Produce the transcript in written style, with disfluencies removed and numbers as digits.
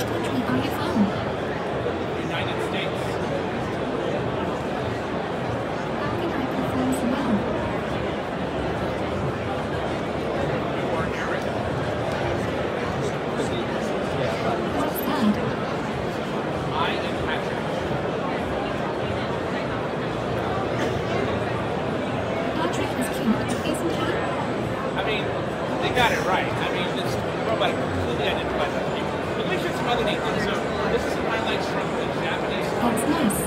Which country are you from? United States. How can I perform so well? You were Eric. What's that? I am Patrick. Patrick is cute, isn't he? I mean, they got it right. I mean, this robot completely identifies as people. But we should some other neat things. So this is some highlights from the Japanese. That's nice.